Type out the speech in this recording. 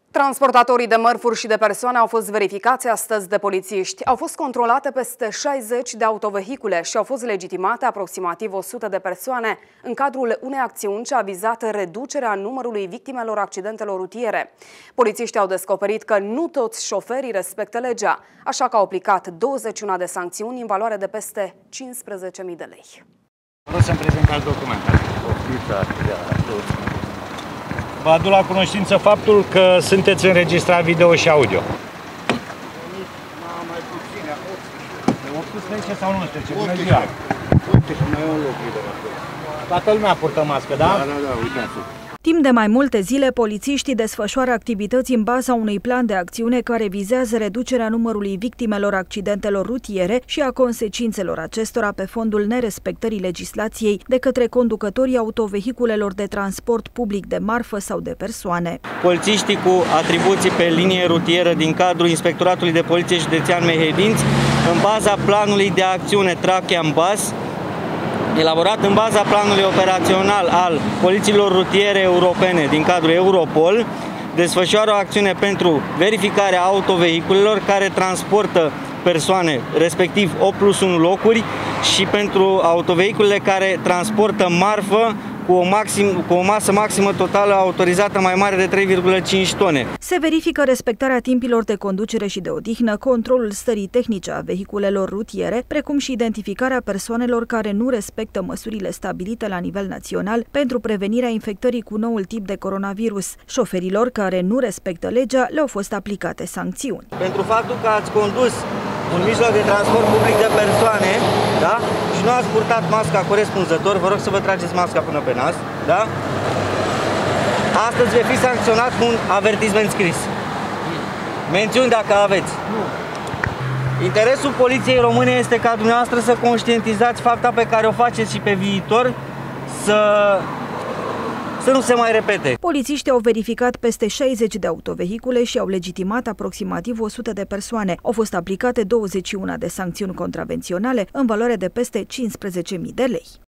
Transportatorii de mărfuri și de persoane au fost verificați astăzi de polițiști. Au fost controlate peste 60 de autovehicule și au fost legitimate aproximativ 100 de persoane în cadrul unei acțiuni ce a vizat reducerea numărului victimelor accidentelor rutiere. Polițiștii au descoperit că nu toți șoferii respectă legea, așa că au aplicat 21 de sancțiuni în valoare de peste 15.000 de lei. Vreau să-mi prezentați documentele. Vă aduc la cunoștință faptul că sunteți înregistrat video și audio. Mai puține, 18 sau 19? Bună ziua! Uite și mai e un loc liber acolo. Toată lumea purtă mască, da? Da, uitați. Timp de mai multe zile, polițiștii desfășoară activități în baza unui plan de acțiune care vizează reducerea numărului victimelor accidentelor rutiere și a consecințelor acestora pe fondul nerespectării legislației de către conducătorii autovehiculelor de transport public de marfă sau de persoane. Polițiștii cu atribuții pe linie rutieră din cadrul Inspectoratului de Poliție Județean Mehedinți, în baza planului de acțiune Trachea în Bas, elaborat în baza planului operațional al polițiilor rutiere europene din cadrul Europol, desfășoară o acțiune pentru verificarea autovehiculelor care transportă persoane, respectiv 8+1 locuri, și pentru autovehiculele care transportă marfă cu o masă maximă totală autorizată mai mare de 3,5 tone. Se verifică respectarea timpilor de conducere și de odihnă, controlul stării tehnice a vehiculelor rutiere, precum și identificarea persoanelor care nu respectă măsurile stabilite la nivel național pentru prevenirea infectării cu noul tip de coronavirus. Șoferilor care nu respectă legea le-au fost aplicate sancțiuni. Pentru faptul că ați condus un mijloc de transport public de persoane, da? Și nu ați purtat masca corespunzător, vă rog să vă trageți masca până pe nas, da? Astăzi veți fi sancționat cu un avertisment scris. Mențiuni dacă aveți. Interesul Poliției Române este ca dumneavoastră să conștientizați fapta pe care o faceți și pe viitor, să nu se mai repete. Polițiștii au verificat peste 60 de autovehicule și au legitimat aproximativ 100 de persoane. Au fost aplicate 21 de sancțiuni contravenționale în valoare de peste 15.000 de lei.